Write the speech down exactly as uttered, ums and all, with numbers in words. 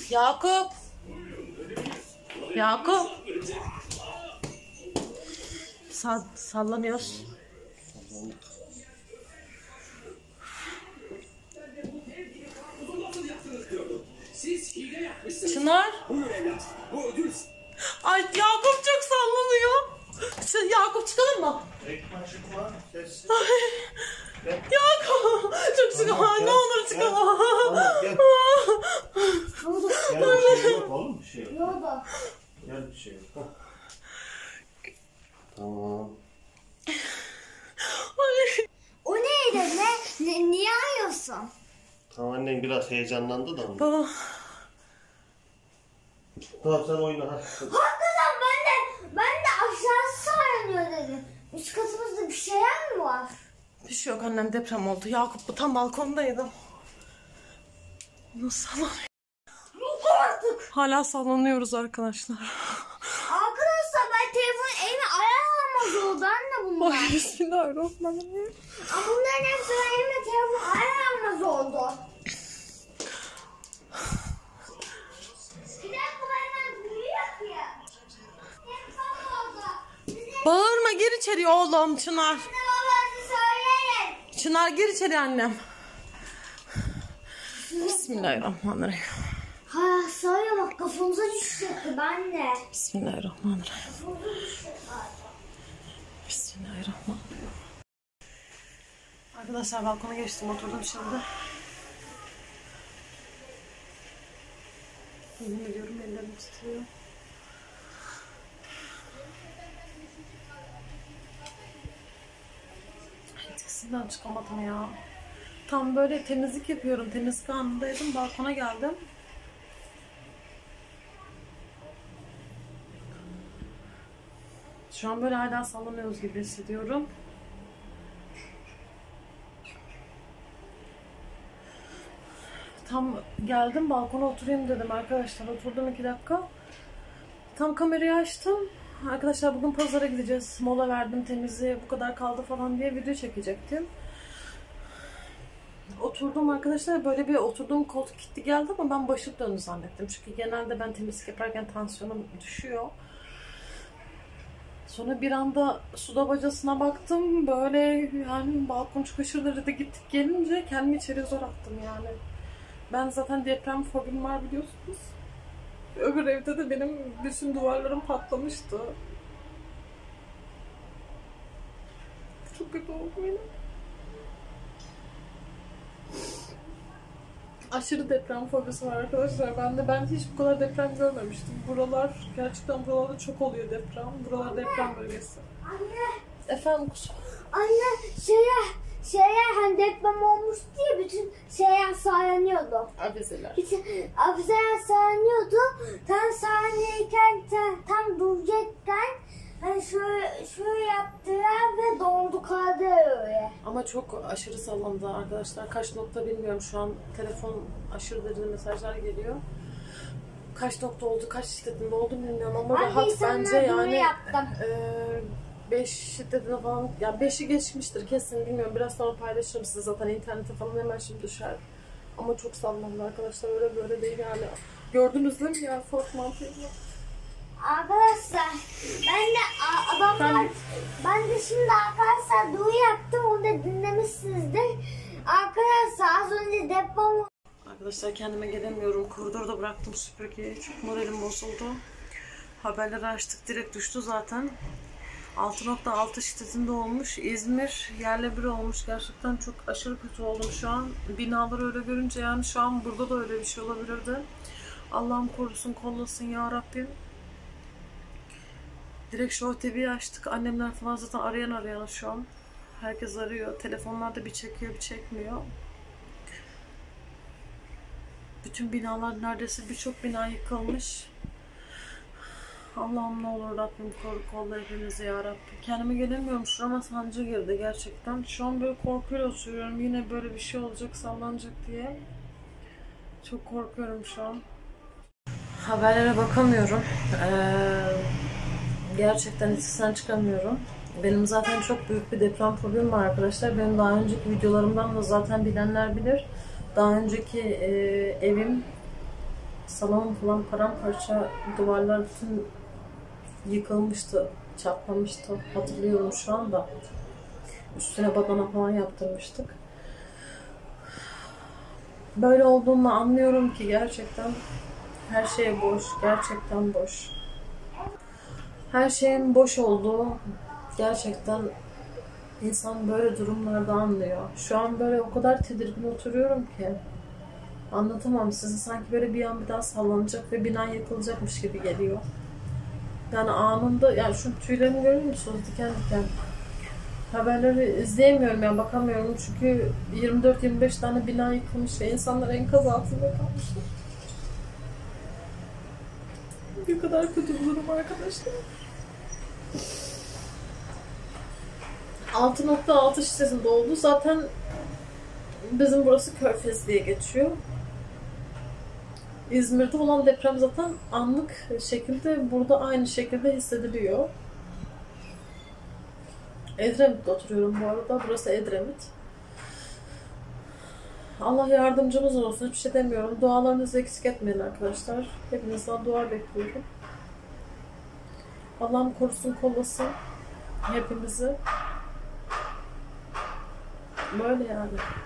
Yakup. Yakup. Sa sallanıyoruz. Çınar. Ay Yakup çok sallanıyor. Yakup çıkalım mı? Yakup çok sıkı. Ne olur çıkalım. Gel bir şey yok oğlum, bir şey yok. Yok. Gel bir şey yok. Tamam. O neydi ne? ne niye arıyorsun? Tamam, annen biraz heyecanlandı da. Baba. Tamam sen oyna hadi. Hakikaten ben de ben de aşağısı sayanıyor dedim. Üst katımızda bir şeyler mi var? Bir şey yok annem, deprem oldu. Yakup bu tam balkondaydı. Nasıl sallanıyor? Artık. Hala sallanıyoruz arkadaşlar. Arkadaşlar ben telefonu elime ayağıma oldu anne bunlar. Ay bismillahirrahmanirrahim. Ama bunların hepsi elime telefon ayağıma oldu. Bir dakika benden büyüyor ya. Telefon oldu. Bağırma, gir içeri oğlum Çınar. Size babası söyleyin. Çınar gir içeri annem. Bismillahirrahmanirrahim. Ha söyle bak kafamıza düşecekti ben de. Bismillahirrahmanirrahim. Kafamıza düşecekti galiba. Bismillahirrahmanirrahim. Arkadaşlar balkona geçtim, oturdum şimdi. Yemin ediyorum ellerim titriyor. Etkisinden çıkamadım ya. Tam böyle temizlik yapıyorum. Temizlik anındaydım. Balkona geldim. Şu an böyle hala sallanıyoruz gibi hissediyorum. Tam geldim balkona oturayım dedim arkadaşlar. Oturdum iki dakika. Tam kamerayı açtım. Arkadaşlar bugün pazara gideceğiz. Mola verdim, temizliğe bu kadar kaldı falan diye video çekecektim. Oturdum arkadaşlar, böyle bir oturduğum koltuk kilitli geldi ama ben başım döndü zannettim. Çünkü genelde ben temizlik yaparken tansiyonum düşüyor. Sonra bir anda suda bacasına baktım. Böyle yani balkon çok aşırı derecede gittik gelince kendimi içeri zor attım yani. Ben zaten deprem fobim var biliyorsunuz. Öbür evde de benim bütün duvarlarım patlamıştı. Çok kötü oldu benim. Aşırı deprem fobisi var arkadaşlar. Ben de ben hiç bu kadar deprem görmemiştim. Buralar gerçekten buralarda çok oluyor deprem. Buralar deprem bölgesi. Anne. Efendim kusura. Anne şeye şeye hani deprem olmuş diye bütün şeye sayanıyordu. Avizeler. Avizeler sayanıyordu. Tam sayanırken tam, tam duracakken hani şöyle şöyle yaptılar ve dondu kaldı öyle. Ama çok aşırı sallandı arkadaşlar. Kaç nokta bilmiyorum şu an. Telefon aşırı derecede mesajlar geliyor. Kaç nokta oldu, kaç şiddetinde oldu bilmiyorum ama Ben rahat bence yani beş şiddetine falan, yani beşi geçmiştir kesin, bilmiyorum. Biraz sonra paylaşırım size, zaten internete falan hemen şimdi düşer. Ama çok sallandı arkadaşlar, öyle böyle değil yani. Gördünüz değil mi ya Fort Mantıyla? Arkadaşlar ben de adamlar ben, ben de şimdi arkadaşlar duyuru yaptım, onu da dinlemişsinizdir. Arkadaşlar az önce deprem. Arkadaşlar kendime gelemiyorum. Koridorda bıraktım süpürgeyi. Çok moralim bozuldu. Haberleri açtık. Direkt düştü zaten. altı nokta altı şiddetinde olmuş. İzmir yerle bir olmuş. Gerçekten çok aşırı kötü oldum şu an. Binaları öyle görünce yani şu an burada da öyle bir şey olabilirdi. Allah'ım korusun, kollasın ya Rabbim. Direkt Show T V'yi açtık. Annemler falan zaten arayan arayan şu an. Herkes arıyor. Telefonlar da bir çekiyor bir çekmiyor. Bütün binalar, neredeyse birçok bina yıkılmış. Allah'ım ne olur Rabbim koru, kolla hepimizi ya Rabbim. Kendime gelemiyorum, şurama sancı girdi gerçekten. Şu an böyle korkuyla oturuyorum, yine böyle bir şey olacak, sallanacak diye. Çok korkuyorum şu an. Haberlere bakamıyorum. Ee, gerçekten etkisinden çıkamıyorum. Benim zaten çok büyük bir deprem problemim var arkadaşlar. Benim daha önceki videolarımdan da zaten bilenler bilir. Daha önceki e, evim salon falan paramparça, duvarlar bütün yıkılmıştı, çatlamıştı. Hatırlıyorum şu anda. Üstüne badana falan yaptırmıştık. Böyle olduğunu anlıyorum ki gerçekten her şey boş, gerçekten boş. Her şeyin boş olduğu gerçekten insan böyle durumlarda anlıyor. Şu an böyle o kadar tedirgin oturuyorum ki anlatamam size. Sanki böyle bir an bir daha sallanacak ve bina yıkılacakmış gibi geliyor. Yani anında, yani şu tüylerimi görüyor musunuz? Diken diken. Haberleri izleyemiyorum, yani bakamıyorum çünkü yirmi dört yirmi beş tane bina yıkılmış ve insanlar enkaz altında kalmışlar. Ne kadar kötü bir durum arkadaşlar. altı nokta altı şiddetinde oldu. Zaten bizim burası Körfez diye geçiyor. İzmir'de olan deprem zaten anlık şekilde burada aynı şekilde hissediliyor. Edremit'te oturuyorum bu arada. Burası Edremit. Allah yardımcımız olsun. Hiçbir şey demiyorum. Dualarınızı eksik etmeyin arkadaşlar. Hepinizden dua bekliyorum. Allah'ım korusun, kollasın hepimizi. Böyle yani.